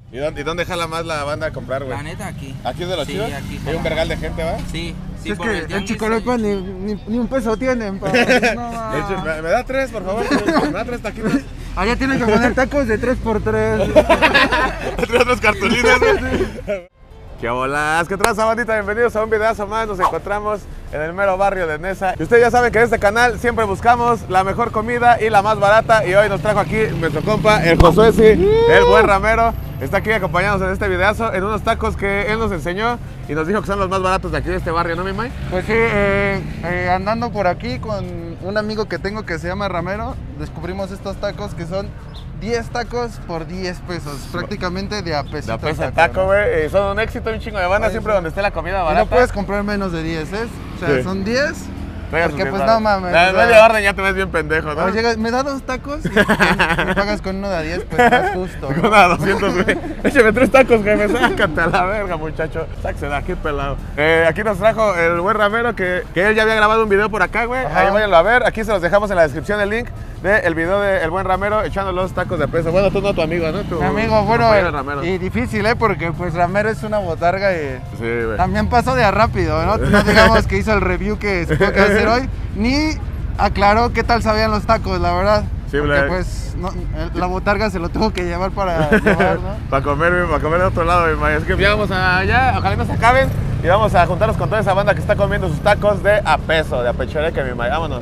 ¿Y dónde jala más la banda a comprar, güey? La neta, aquí. ¿Aquí es de los Sí, chidos? aquí. ¿Hay un vergal de gente, va? Sí, sí. Es por que el en tianguis Chicolopa hay- ni un peso tienen. Pa. No, De hecho, me da 3, por favor. Me da 3 taquitos. allá tienen que poner tacos de 3x3. Entre otras cartulinas, güey. ¿Qué bolas? ¿Qué traza, bandita? Bienvenidos a un videazo más. Nos encontramos en el mero barrio de Nesa. Y ustedes ya saben que en este canal siempre buscamos la mejor comida y la más barata. Y hoy nos trajo aquí nuestro compa, el Josué, sí, el buen ramero. Está aquí acompañándonos en este videazo en unos tacos que él nos enseñó y nos dijo que son los más baratos de aquí de este barrio, ¿no, mi May? Pues sí, andando por aquí con un amigo que tengo que se llama Ramero, descubrimos estos tacos que son 10 tacos por 10 pesos, prácticamente de a pesito. La pesa el taco, güey. Son un éxito, un chingo de banda, Ay, siempre sí. donde esté la comida Y barata. no puedes comprar menos de 10, ¿eh? O sea, Sí. son 10. Traiga Porque sus pues 10 no mames. La o sea, media orden ya te ves bien pendejo, ¿no? o llegas, me da 2 tacos y me pagas con uno de a 10, pues no es justo. Con una de 200, güey. Échame 3 tacos, jefe. Sácate a la verga, muchacho. Sáquese de aquí, pelado. Aquí nos trajo el buen Ramero que él ya había grabado un video por acá, güey. Ajá. Ahí váyanlo a ver. Aquí se los dejamos en la descripción el link del video del buen Ramero echando los tacos de peso. Bueno, tú no, tu amigo, ¿no? Tu Mi amigo, bueno, compañero Ramero. y difícil, porque pues Ramero es una botarga y Sí, güey. también pasó de a rápido, ¿no? No digamos que hizo el review que se tuvo que hacer hoy, ni aclaró qué tal sabían los tacos, la verdad. Sí, porque Black. pues la botarga se lo tuvo que llevar para llevar, ¿no? Para comer de otro lado, mi May. Es que ya vamos allá, ojalá no se acaben. Y vamos a juntarnos con toda esa banda que está comiendo sus tacos de a peso, de a pechoreque, mi May. Vámonos.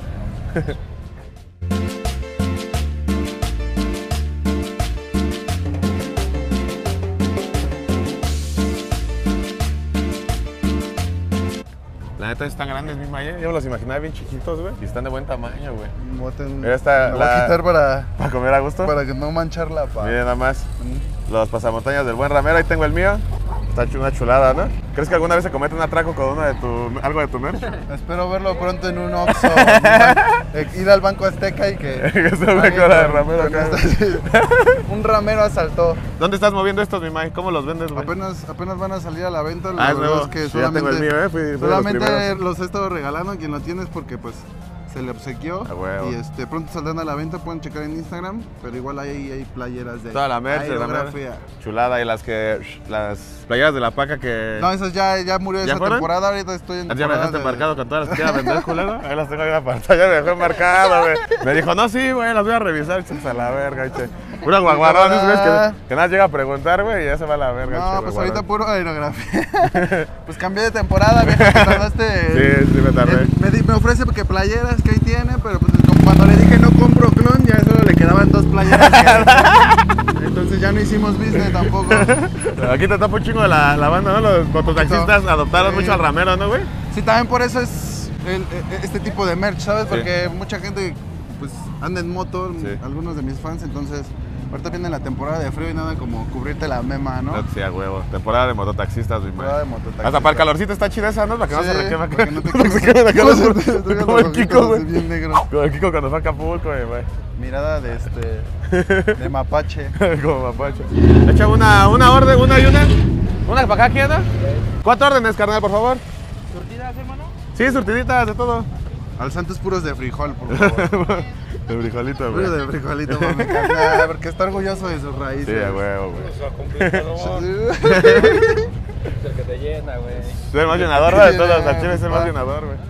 La neta están grandes, mi May. Yo me los imaginaba bien chiquitos, güey. Y están de buen tamaño, güey. Mira, esta, Me voy a quitar para comer a gusto. para que no mancharla, pa. Miren nada más. Los pasamontañas del buen Ramero. Ahí tengo el mío. Está una chulada, ¿no? ¿Crees que alguna vez se comete un atraco con algo de tu merch? Espero verlo pronto en un Oxxo. Ir al Banco Azteca y que... Que se ve con la de Ramero con acá. un ramero asaltó. ¿Dónde estás moviendo estos, mi May? ¿Cómo los vendes, güey? Apenas van a salir a la venta. Ah, La es verdad nuevo. es que Sí, ya tengo el mío, fui de los solamente primeros. los he estado regalando. Quien lo tiene es porque pues se le obsequió. A huevo. Y pronto saldrán a la venta. Pueden checar en Instagram. Pero igual hay playeras de Toda la merch de Ramero. aerografía. Chulada. Y las playeras de la paca que... No, esas ya murió ¿Ya esa fueron? temporada. Ahorita estoy en Ya me temporada dejaste de- marcado con todas las que quiera vender, culero. Ahí las tengo en la pantalla, me dejó marcado, güey. Me dijo, no, sí, güey, las voy a revisar, échate a la verga, che. Pura guaguarón, ¿ves? Que nada llega a preguntar, güey, y ya se va a la verga, No, che, pues guaguarón. ahorita puro aerografía. Pues cambié de temporada, viejo, que tardaste. Sí, me tardé. Me ofrece que playeras que ahí tiene, pero pues como cuando le dije no compro clon, ya solo le quedaban 2 playeras. Entonces ya no hicimos business tampoco. Aquí te tapa un chingo de la banda, ¿no? Los mototaxistas adoptaron Sí. mucho al Ramero, ¿no, güey? Sí, también por eso es este tipo de merch, ¿sabes? Porque mucha gente pues anda en moto, Sí. algunos de mis fans, entonces ahorita viene la temporada de frío y nada como cubrirte la mema, ¿no? Sí, a huevo. Temporada de mototaxistas, mi Temporada de man. mototaxistas. Hasta para el calorcito está chida esa, ¿no? Para que no Sí, se requeme acá. para que no te Para que se queme acá quemes. los- Te traigan Como los el Kiko, ojitos güey. así bien negros. Como el Kiko cuando fue a Acapulco, güey. Mirada de mapache. Como mapacho. Echa una orden, una y una. Una para acá, ¿quién? ¿Cuántas órdenes, carnal, por favor? ¿Surtidas, hermano? Sí, surtiditas, de todo. Al santos puros de frijol, por favor. El frijolito, güey. Puro de frijolito, mami, carnal, porque está orgulloso de sus raíces. Sí, a huevo, güey. Eso a cumplir todo. Sí. Es el que te llena, güey. Es el más llenador, güey, de todos. Al chile es el más llenador, güey.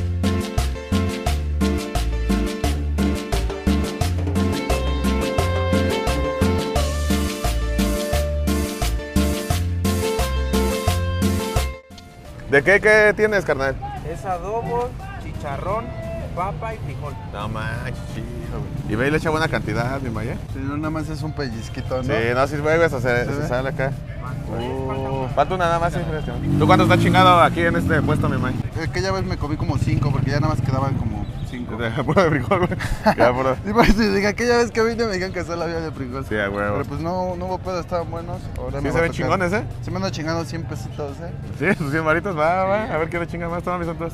¿De qué tienes, carnal? Es adobo, chicharrón, papa y frijol. No manches, chido, güey. Y ve y le echa buena cantidad, mi Maya. Sí, no, nada más es un pellizquito, ¿no? Sí, no, sí, güey, eso se ve? sale acá. Falta una nada más, sí, fíjate. ¿Tú cuánto estás chingado aquí en este puesto, mi May? Aquella vez me comí como 5, porque ya nada más quedaban como 5. Puro de frijol, güey. Ya, puro. Sí, pues, sí, dije, aquella vez que vine me dijeron que solo había de frijol. Sí, a huevo. Pero pues no hubo pedo, estaban buenos. Ahora Sí me se va a ven tocar. chingones, ¿eh? Sí me ando chingando 100 pesitos, ¿eh? Sí, sus 100 varitos, va. A ver quién le chinga más. Toma mis santos.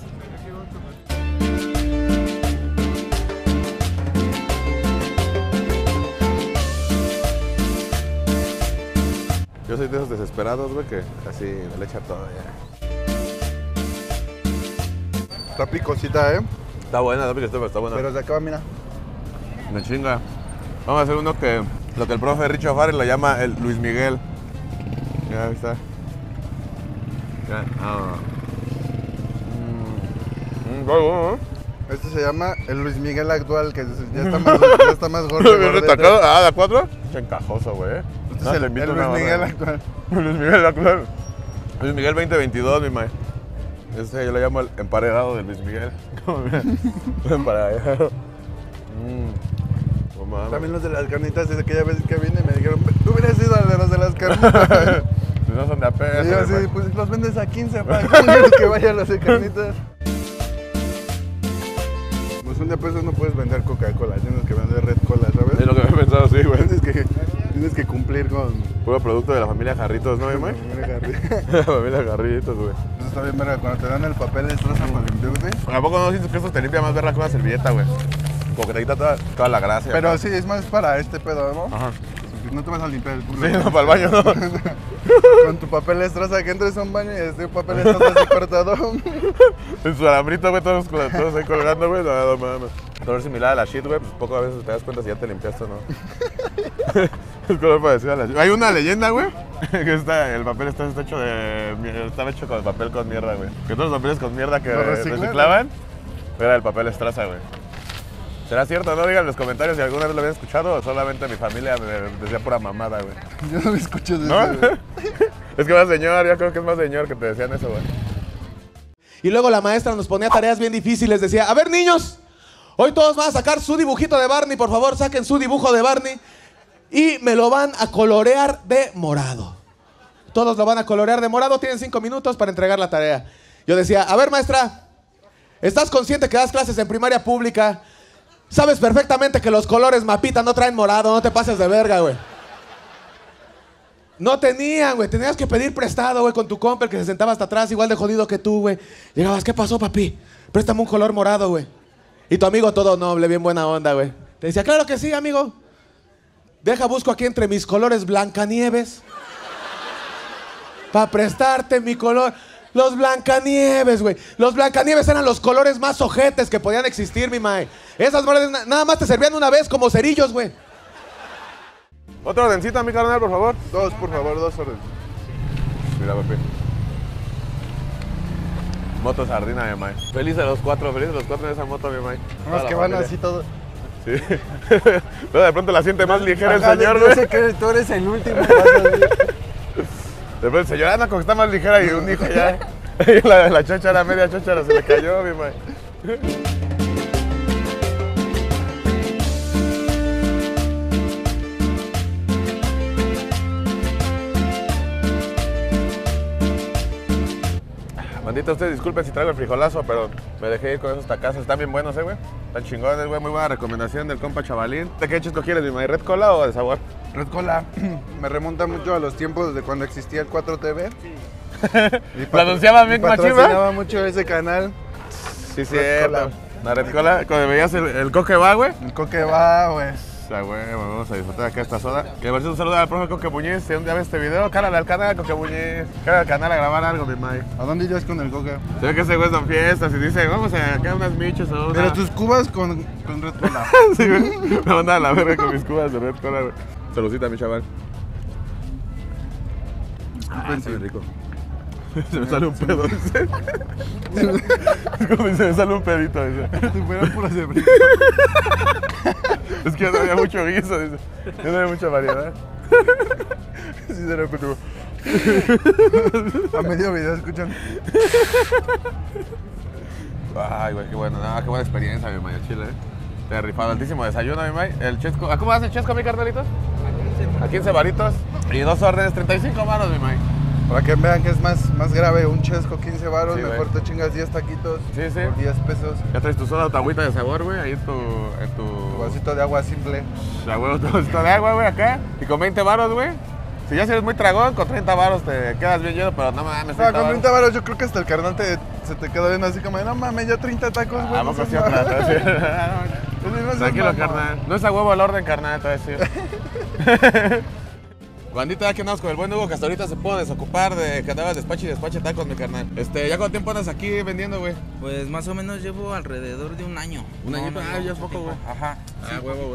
Yo soy de esos desesperados, güey, que así le echa todo ya. Está picosita, ¿eh? Está buena, está buena. Pero se acaba, mira. Me chinga. Vamos a hacer uno que Lo que el profe Richo Farrell lo llama el Luis Miguel. Ya está. Ya. Este se llama el Luis Miguel actual, que ya está más gordo. ¿Bien retacado? Ah, ¿de 4? Encajoso, güey. Este es el Luis Miguel actual. Luis Miguel actual. Luis Miguel 2022, mi mae. Este yo lo llamo el emparedado de Luis Miguel. ¿Cómo mira? Emparedado. También los de las carnitas, desde aquella vez que vine me dijeron, tú hubieras ido a los de las carnitas. No son de a peso. Y yo así, pues los vendes a 15 para que vayan los de carnitas. Pues un de peso no puedes vender Coca-Cola, tienes que vender Red Cola, ¿sabes? Es lo que me he pensado, sí, güey. Tienes que cumplir con... Puro producto de la familia Jarritos, ¿no, mi mae? La familia Jarritos, güey. Eso está bien, verga, cuando te dan el papel de destroza para limpiarte. ¿A poco no sientes que esto te limpia más verla que una servilleta, güey? Como que te quita toda la grasa. Pero ¿no? sí, es más para este pedo, ¿no? Ajá. No te vas a limpiar el culo. Sí, no, para el baño, ¿no? Con tu papel destroza, que entres a un baño y esté un papel destroza así cortado. En su alambrito, güey, todos ahí colgando, güey. No mames. Color similar a la shit, güey, pues poco a veces te das cuenta si ya te limpiaste o no. Es color parecido a la shit. Hay una leyenda, güey, que el papel está hecho estaba hecho con papel con mierda, güey. Que todos los papeles con mierda que reciclaban era el papel estraza, güey. ¿Será cierto? No digan en los comentarios si alguna vez lo habían escuchado o solamente mi familia me decía pura mamada, güey. Yo no me escucho de ¿No? eso, güey. Es que más señor, yo creo que es más señor que te decían eso, güey. Y luego la maestra nos ponía tareas bien difíciles. Decía, a ver, niños, hoy todos van a sacar su dibujito de Barney. Por favor, saquen su dibujo de Barney y me lo van a colorear de morado. Todos lo van a colorear de morado. Tienen 5 minutos para entregar la tarea. Yo decía, a ver, maestra, ¿estás consciente que das clases en primaria pública? Sabes perfectamente que los colores mapita no traen morado. No te pases de verga, güey. No tenían, güey. Tenías que pedir prestado, güey, con tu compa, el que se sentaba hasta atrás, igual de jodido que tú, güey. Llegabas, ¿qué pasó, papi? Préstame un color morado, güey. Y tu amigo todo noble, bien buena onda, güey. Te decía, claro que sí, amigo. Deja, busco aquí entre mis colores Blancanieves. Para prestarte mi color. Los Blancanieves, güey. Los Blancanieves eran los colores más ojetes que podían existir, mi mae. Esas madres nada más te servían una vez como cerillos, güey. Otra ordencita, mi carnal, por favor. Dos, por favor, 2 órdenes. Mira, papi. Moto sardina, mi mae. Feliz de los 4 en esa moto, mi mae. Unos que van así todos. Sí. Pero de pronto la siente más ligera el señor, Yo güey. sé que tú eres el último. Después el señor anda con que está más ligera y un hijo ya. La cháchara, media cháchara se le cayó, mi mae. Bandita, ustedes disculpen si traigo el frijolazo, pero me dejé ir con esos tacazos. Están bien buenos, güey. Están chingones, güey. Muy buena recomendación del compa Chavalín. ¿De qué chisco quieres, mi mae? ¿Red Cola o de sabor? Red Cola me remonta mucho a los tiempos de cuando existía el 4TV. ¿Lo anunciaba Mick Machín? Patrocinaba mucho ese canal. Sí, cierto. La Red Cola, cuando veías el coque va, güey. El coque va, güey. sea, güey, vamos a disfrutar acá esta soda. Que por cierto, un saludo al profe Coque Muñiz. Si un día ves este video, cálale al canal, Coque Muñiz. Cálale al canal a grabar algo, mi mae. ¿A dónde irías con el Coque? Se ve que ese güey son fiestas y dice, vamos a acá unas michos o una... Pero tus cubas con Red Cola. Sí, güey. Me mandan a la verga con mis cubas de Red Cola, güey. Saludcita, mi chaval. Disculpen, rico. Se me sale un pedo, dice. Es como si se me sale un pedito, dice. Si fueran puras de brinco. Es que ya no había mucho guiso, dice. Ya no había mucha variedad. Sí, se lo escucho. A medio video escuchan. Ay, güey, qué bueno. No, qué buena experiencia, mi may, chile, Te he rifado altísimo desayuno, mi may. El chesco. ¿A cómo vas el chesco, mi carnalitos? A 15 varitos. Y 2 órdenes, 35 manos, mi may. Para que vean que es más grave, un chesco 15 varos, Sí, mejor te chingas 10 taquitos. Sí, sí. Por 10 pesos. Ya traes tu soda, tu agüita de sabor, güey, ahí en tu... Tu vasito de agua simple. La huevo, tu vasito de agua, güey, acá. Y con 20 varos, güey. Si ya eres muy tragón, con 30 varos te quedas bien lleno, pero no mames, 30 con 30 varos yo creo que hasta el carnal se te queda viendo así como, no mames, ya 30 tacos, güey. Vamos no a seas hacer mamón. otra. Tranquilo, carnal. No es a huevo al orden, carnal, te voy a decir. Bandita, ya que andamos con el buen Hugo, que hasta ahorita se pudo desocupar de que andabas despache y despache tacos, mi carnal. ¿Ya cuánto tiempo andas aquí vendiendo, güey? Pues más o menos llevo alrededor de un año. ¿Un añito? Ah, ya es poco, güey. Ajá. Ah, huevo, güey.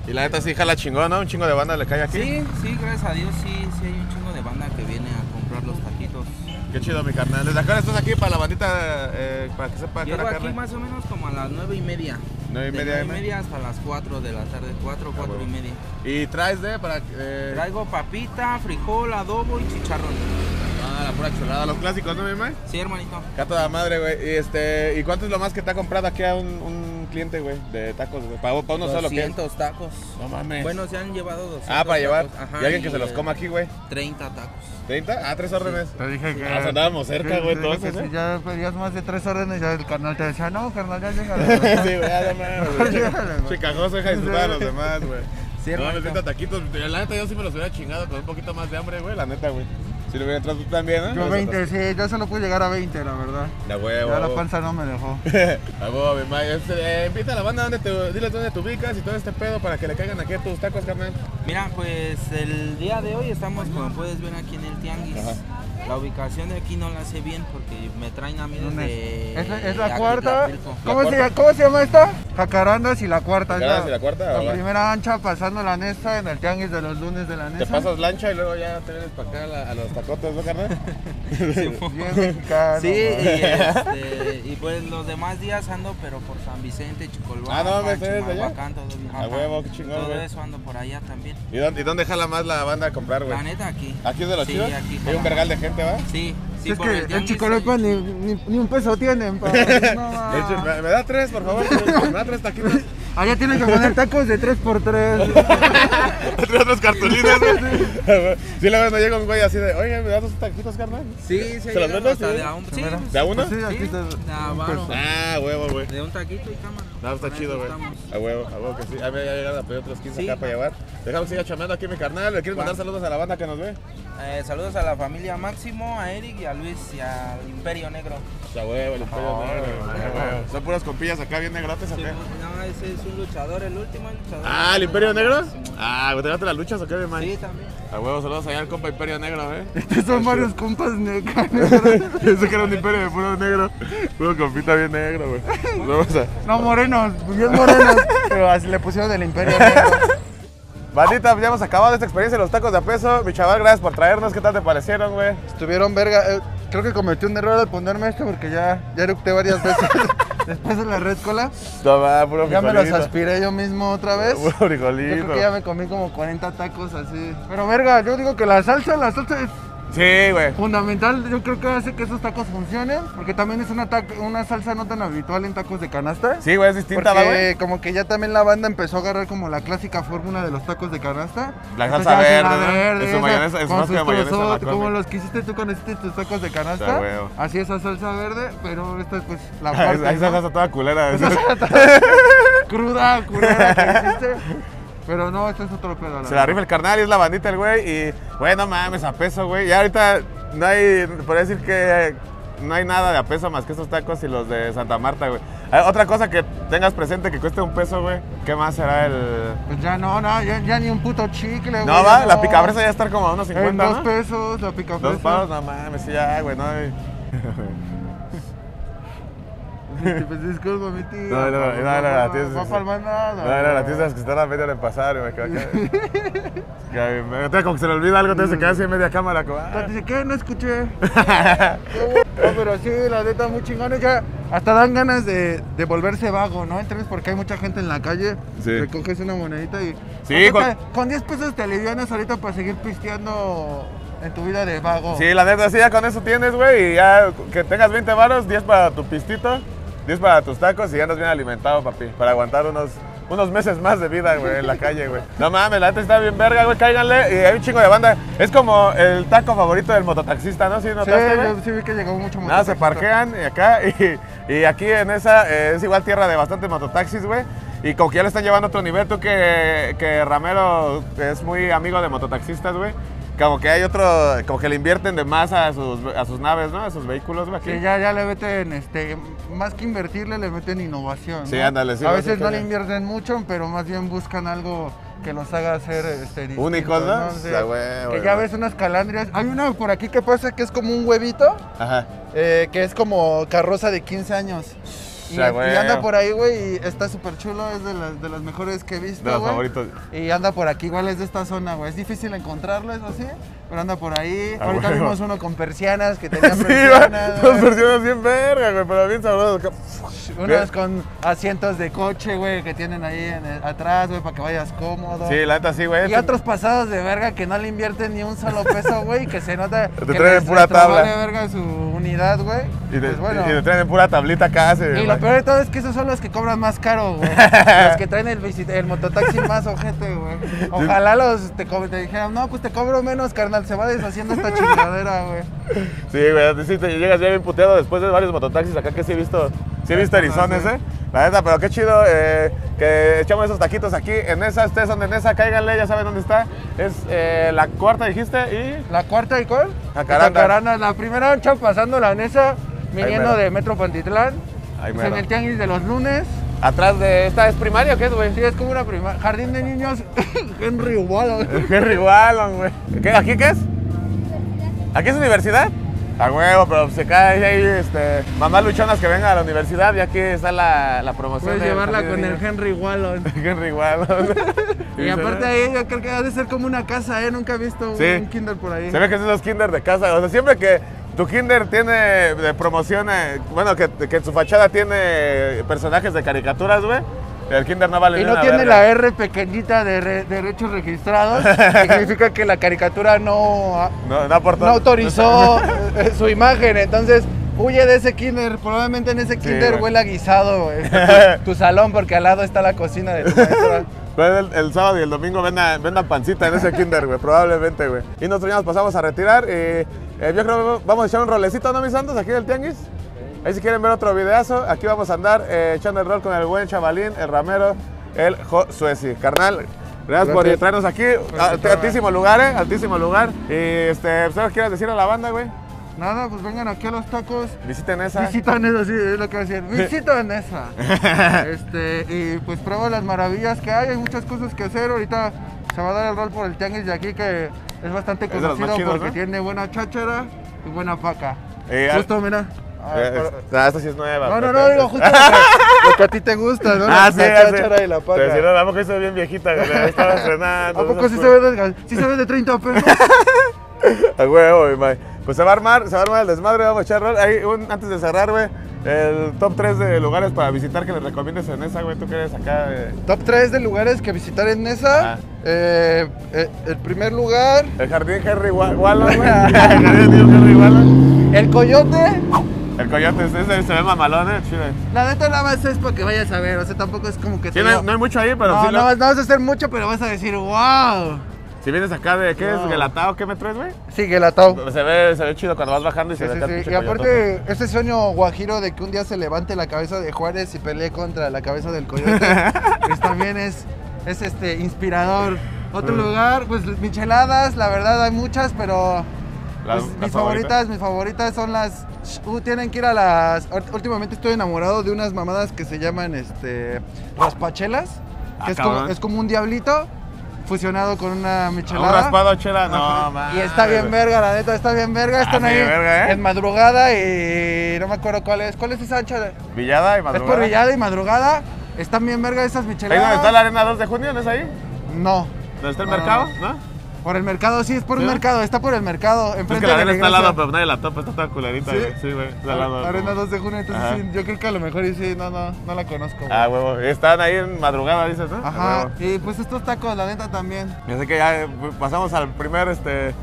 Y la neta sí jala chingón, ¿no? Un chingo de banda le cae aquí. Sí, sí, gracias a Dios, sí hay un chingo de banda que viene a comprar los taquitos. Qué chido, mi carnal. ¿Desde acá estás aquí para la bandita, para que sepa qué Llego hora aquí carne? más o menos como a las 9:30. 9:30. Hasta las 4 de la tarde, 4 y media. ¿Y traes para...? Traigo papita, frijol, adobo y chicharrón. Ah, la pura chulada. Los clásicos, ¿no, mi mae? Sí, hermanito. Acá toda madre, güey. ¿Y cuánto es lo más que te ha comprado aquí a un cliente, güey, de tacos, güey? ¿Para uno solo qué? 200 tacos. No mames. Bueno, se han llevado 200 Ah, para llevar. tacos. Ajá, ¿Y alguien que se los coma aquí, güey? 30 tacos. ¿30? Ah, 3 órdenes. Te dije que... Ah, o sea, andábamos cerca, güey, entonces, Si ¿eh? ya pedías más de 3 órdenes, ya el carnal te decía, no, carnal, ya llega. Sí, güey, ya no mames. Chicajoso, deja disfrutar a los demás, güey. Sí, No mames, hermanito. 30 taquitos. La neta, yo sí me los hubiera chingado con un poquito más de hambre, güey, la neta, güey. Si lo hubiera entrado tú también, ¿no? Yo 20, sí, yo solo pude llegar a 20, la verdad. La huevo. Ya la panza no me dejó. A huevo, mi mae. Invita a la banda, diles dónde te ubicas y todo este pedo para que le caigan aquí a tus tacos, carnal. Mira, pues el día de hoy estamos, como puedes ver, aquí en el Tianguis. Ajá. La ubicación de aquí no la sé bien porque me traen a mí desde... Es la cuarta. Aquitlapilco. ¿Cómo se llama esta? Jacarandas y la cuarta. ¿Jacarandas y la cuarta? La Va. primera ancha pasando la Nesa en el Tianguis de los lunes de la Nesa. Te pasas lancha y luego ya te vienes para acá a los tacotes, ¿no, carnal? Bien mexicano. Sí, man. y pues los demás días ando, pero por San Vicente, Chicolbán, Ah, no, ¿me ustedes de allá? Chimalhuacán, todo bien. A Ajá. huevo, qué chingón, Todo güey. eso ando por allá también. ¿Y dónde jala más la banda a comprar, güey? La neta, aquí. ¿Aquí es de los Sí, chidos? aquí Hay un vergal de gente, ¿va? Sí, sí, Es por que el el Tianguis, Chicolepa sí. ni un peso tienen. Pa. No, De hecho, me da 3, por favor. Me da 3 taquitos. allá tienen que poner tacos de 3x3. Trae otras cartulinas, güey. Sí, la vez no llega un güey así de, oye, ¿me das 2 taquitos, carnal? Sí, ¿Se sí, los llegan vendes, hasta sí? de a un... Sí, ¿De a uno? Sí, aquí sí, está. de a varo. Ah, huevo, güey. De un taquito y cámara. No, está Con chido, eso güey. estamos. A huevo que sí. A mí ya llegaron a pedir otros 15 Sí. acá para llevar. Dejamos que siga chameando aquí mi carnal. ¿Le quieres mandar saludos a la banda que nos ve? Saludos a la familia Máximo, a Eric y a Luis y al Imperio Negro. A huevo, el Imperio Negro. A huevo. ¿Son puras compillas acá bien negrotes o Sí, qué? no, ese es un luchador, el último luchador. Ah, ¿el Imperio Negro? Máximo. Ah, güey, ¿te ganaste las luchas o qué, mi man? Sí, también. A huevo, saludos allá al compa Imperio Negro, ¿eh? Estos son varios compas negros. Pensé que era un imperio de puro negro. Puro compita bien negro, güey. Vamos a... No, morenos, bien morenos. Pero así le pusieron del Imperio Negro. Bandita, ya hemos acabado esta experiencia de los tacos de a peso. Mi chaval, gracias por traernos. ¿Qué tal te parecieron, güey? Estuvieron verga. Creo que cometí un error al ponerme esto porque ya eructé varias veces después de la Red Cola. No, va, puro Ya me los frijolito. aspiré yo mismo otra vez. Puro Yo frijolito. creo que ya me comí como 40 tacos así. Pero verga, yo digo que la salsa es Sí, güey. fundamental. Yo creo que hace que esos tacos funcionen. Porque también es una salsa no tan habitual en tacos de canasta. Sí, güey, es distinta, ¿va, güey? Porque como que ya también la banda empezó a agarrar como la clásica fórmula de los tacos de canasta. La Entonces salsa ya hacen verde, ¿no? Es su mayonesa, es con más que sus mayonesa trozos, McCormick. como los que hiciste tú cuando hiciste tus tacos de canasta. Está huevo. Así esa salsa verde, pero esta es pues la parte Ahí ¿no? está toda culera. cruda que hiciste. Pero no, esto es otro pedo. Se la rifa el carnal y es la bandita el güey. Y, güey, no mames, a peso, güey. Ya ahorita no hay, por decir que no hay nada de a peso más que estos tacos y los de Santa Marta, güey. Otra cosa que tengas presente que cueste un peso, güey. ¿Qué más será el...? Pues ya no, ya ni un puto chicle, güey. No, va, ya la no. picabresa ya está como a unos En 50, 2 ¿no? pesos, la picafresa. 2 pavos, no mames, sí, ya, güey, no hay... Pues disculpa, mi tío. No, la tía Va para el mandado. No, la tía es que están a media hora en pasar, güey. Como que se le olvida algo, entonces se queda así en media cámara. Como, ah. Dice, ¿qué? No escuché. No, pero sí, la neta, muy chingones. Ya hasta dan ganas de volverse vago, ¿no? Entonces, porque hay mucha gente en la calle. Sí. Recoges una monedita y. Sí, con 10 pesos te alivianas ahorita para seguir pisteando en tu vida de vago. Sí, la neta, sí, ya con eso tienes, güey. Y ya que tengas 20 varos, 10 para tu pistito, 10 para tus tacos y ya andas bien alimentado, papi. Para aguantar unos meses más de vida, güey, en la calle, güey. No mames, la neta está bien verga, güey, cáiganle. Y hay un chingo de banda. Es como el taco favorito del mototaxista, ¿no? ¿Sí notaste, güey? yo sí vi que llegó mucho Nada, se parquean y acá. Y aquí en esa es igual tierra de bastantes mototaxis, güey. Y como que ya le están llevando a otro nivel. Tú que Ramero es muy amigo de mototaxistas, güey. Como que hay otro, como que le invierten de más a sus naves, ¿no? A sus vehículos, güey. Sí, ya le meten, más que invertirle, le meten innovación. Sí, ¿no? ándale, sí. A veces no sí, le invierten mucho, pero más bien buscan algo que los haga ser distintos, únicos, ¿no? Sí, O sea, güey, que ya ves unas calandrias. Hay una por aquí que pasa que es como un huevito, Ajá. que es como carroza de 15 años. Y anda por ahí, güey, y está súper chulo, es de las mejores que he visto, De los güey. favoritos. Y anda por aquí, igual es de esta zona, güey. Es difícil encontrarlo, eso sí, pero anda por ahí. Ah, Ahorita güey. vimos uno con persianas, que tenía Sí, persianas, güey. Dos güey. versiones bien verga, güey, pero bien sabrosos. Unos con asientos de coche, güey, que tienen ahí atrás, güey, para que vayas cómodo. Sí, la neta sí, güey. Y otros pasados de verga que no le invierten ni un solo peso, güey, que se nota Te que traen les pura tabla. vale verga su unidad, güey. Y Pues bueno. te traen en pura tablita casi. Y lo peor de todo es que esos son los que cobran más caro, güey. Los que traen el mototaxi más ojete, güey. Ojalá te dijeran, no, pues te cobro menos, carnal, se va deshaciendo esta chingadera, güey. Sí, güey, sí, te llegas ya bien puteado después de varios mototaxis acá que sí he visto erizones, sí. La neta, pero qué chido que echamos esos taquitos aquí en Nesa. Ustedes son de Nesa, cáiganle, ya saben dónde está. Es la cuarta, dijiste, y... La cuarta y cuál? Jacaranda. Jacaranda. La primera ancha pasando la Nesa, viniendo mero. de Metro Pantitlán. Ahí Pues en mero. el tianguis de los lunes. Atrás de esta, ¿es primaria o qué es, güey? Sí, es como una prima. Jardín de niños Henry Wallon. Henry Wallon, güey. ¿Aquí qué es? ¿Aquí es universidad? A huevo, pero se cae ahí, mamás luchonas que vengan a la universidad y aquí está la promoción. Puedes del llevarla Jardín de con el Niños. Henry Wallon. Henry Wallon. Y aparte ahí yo creo que ha de ser como una casa, nunca he visto Sí. un kinder por ahí. Se ve que es esos kinder de casa. O sea, siempre que tu kinder tiene de promoción, bueno, que en su fachada tiene personajes de caricaturas, güey, el kinder no vale Y ni no una tiene verga. la R pequeñita de derechos registrados, significa que la caricatura no No aportó. no autorizó su imagen, entonces huye de ese kinder, probablemente en ese kinder güey. huela guisado, güey, tu salón, porque al lado está la cocina de tu maestra. Pero el sábado y el domingo vendan pancita en ese kinder, güey, probablemente, güey. Y nosotros ya nos pasamos a retirar y yo creo que vamos a echar un rolecito, ¿no, mis santos? Aquí del tianguis. Ahí si quieren ver otro videazo, aquí vamos a andar echando el rol con el buen chavalín, el ramero, el Josuesi. Carnal, gracias por traernos aquí. Altísimo lugar, altísimo lugar. Y ¿ustedes quieres decir a la banda, güey? Nada, pues vengan aquí a los tacos. Visiten esa. Visitan esa, sí, es lo que voy a decir. Visitan esa. Y pues prueba las maravillas que hay muchas cosas que hacer. Ahorita se va a dar el rol por el tianguis de aquí, que es bastante de los más conocido chidos, porque ¿no? tiene buena cháchara y buena paca. al- Justo, mira. Esta sí es nueva. No, digo justo lo que a ti te gusta, ¿no? Ah, La sí, cháchara y la paca. Pero si no, a poco se ve bien viejita, güey. Estaba estrenando. ¿A poco sí se ve de 30 pesos? A huevo, mi mae. Pues se va a armar el desmadre, vamos a echar rol. Ahí, antes de cerrar, güey, el top 3 de lugares para visitar que les recomiendes en esa, güey. Tú que eres acá. Top 3 de lugares que visitar en Nesa. Ah. El primer lugar, El jardín Henry Wallon, güey. El jardín Henry Wallon. el Coyote. El coyote, ese se ve mamalón, chido. La neta nada más es para que vayas a ver, o sea, tampoco es como que Sí, no hay mucho ahí, pero no, sí. no vas a hacer mucho, pero vas a decir, wow. Si vienes acá de, ¿qué es? Wow. ¿Gelatao? ¿Qué me traes, güey? Sí, Gelatao. Se ve chido cuando vas bajando y Sí, se ve acá el sí. pinche Y coyotote. aparte, ese sueño guajiro de que un día se levante la cabeza de Juárez y pelee contra la cabeza del coyote, pues también es inspirador. Otro lugar, pues micheladas, la verdad hay muchas, pero pues, mis favoritas son las. Tienen que ir a las. Últimamente estoy enamorado de unas mamadas que se llaman raspachelas, Ah, que cabrón. es como un diablito fusionado con una ¿Un michelada. raspado, chela? No, Ajá. man. Y está bien verga, la neta, está bien verga. Están sí, ahí verga, ¿eh? en madrugada y no me acuerdo cuál es. ¿Cuál es esa ancha? Villada y Es madrugada. por Villada y madrugada. Están bien verga esas ¿Ahí micheladas. donde está la arena 2 de junio? ¿No es ahí? No. ¿Dónde está el No, mercado? no. ¿No? Por el mercado, sí, es por ¿Sí? un mercado. Está por el mercado. Es Enfrente que la de arena está al lado, iglesia. pero nadie la topa, está toda culerita, ¿Sí? güey. Sí, güey, está al lado. Arena como- 2 de junio, entonces Ajá. sí, yo creo que a lo mejor y sí, no la conozco. güey. Ah, huevo. Están ahí en madrugada, dices, ¿no? Ajá, A huevo. y pues estos tacos, la neta también. Así que ya pasamos al primer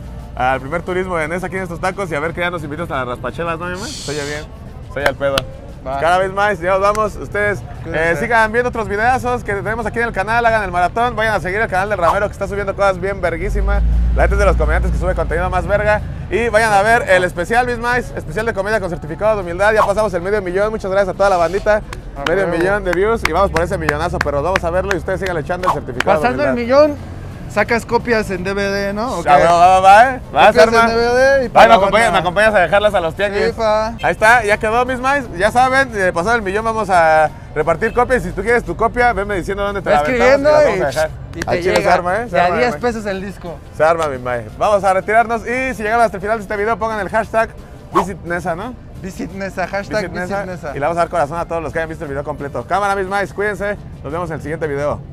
turismo en esa aquí en estos tacos y a ver que ya nos invitas a las raspachelas, ¿no, mi man? Soy bien, soy al pedo. Va. Cada vez más, ya nos vamos. Ustedes Cuídense. sigan viendo otros videazos que tenemos aquí en el canal, hagan el maratón, vayan a seguir el canal de Ramero que está subiendo cosas bien verguísimas. La gente es de los comediantes que sube contenido más verga. Y vayan a ver el especial, mis mais, especial de comedia con certificado de humildad. Ya pasamos el 500,000. Muchas gracias a toda la bandita. A 500,000 huevo. de views y vamos por ese millonazo, pero vamos a verlo y ustedes sigan echando el certificado Pasando de el humildad. millón, sacas copias en DVD, ¿no? ¿O qué? Va, Copias en arma. DVD y Ay, para me la acompañas, banda. me acompañas a dejarlas a los tianguis. Sí, pa. Ahí está, ya quedó, mis mais. Ya saben, pasado el millón vamos a repartir copias. Si tú quieres tu copia, venme diciendo dónde te Va la escribiendo aventamos y las vamos a dejar. y te Al chile llega. se arma, ¿eh? Se Y a arma, 10 mae. pesos el disco. Se arma, mi mae. Vamos a retirarnos y si llegaron hasta el final de este video, pongan el hashtag VisitNesa, ¿no? Visit Nesa, hashtag Visit Nesa, Visit Nesa. y le vamos a dar corazón a todos los que hayan visto el video completo. Cámara, mis mais, cuídense. Nos vemos en el siguiente video.